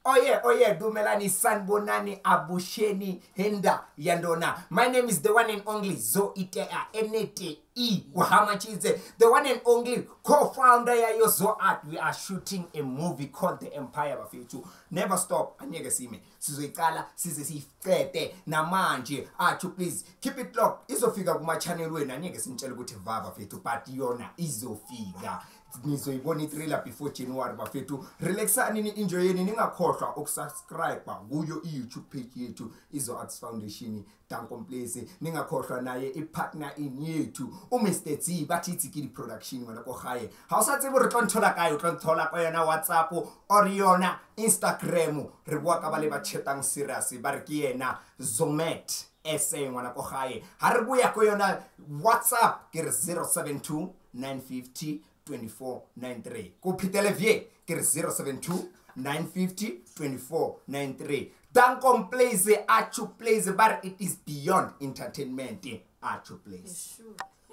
Oh yeah, Dumelani Sanbonani Abusheni Henda Yandona. My name is the one and only DZIKITI NETE Wahamachize, the one and only co-founder ya Yozo Art. We are shooting a movie called The Empire Bafethu. Never stop. Anyege sime. Sizoikala, sizifete namanje. Achu please keep it locked. Izofika kuma channel wena anyege sinchela ukuthi vava fethu but yona izofika. Nizoyibona itrailer before January bafethu. Relaxani ni enjoyeni ningakhohlwa ukusubscribe kuyo YouTube page yethu Izo Arts Foundation Dankomplace. Ningakhohlwa naye ipartner in yethu Mr. D bathi DZIKITI production wena ko gae. Ha o sa tsebe re tlonthola kae o tlonthola ka yona WhatsApp or yona Instagram. Re bua ka ba le ba chatang serious ba re ke yena Zomet essay ngwana ko gae. Ha re bua ko yona WhatsApp ke re 072 950 2493. Go pitele vie ke 072 950 2493. Dankomplace Achu Place, but it is beyond entertainment. Achu Place.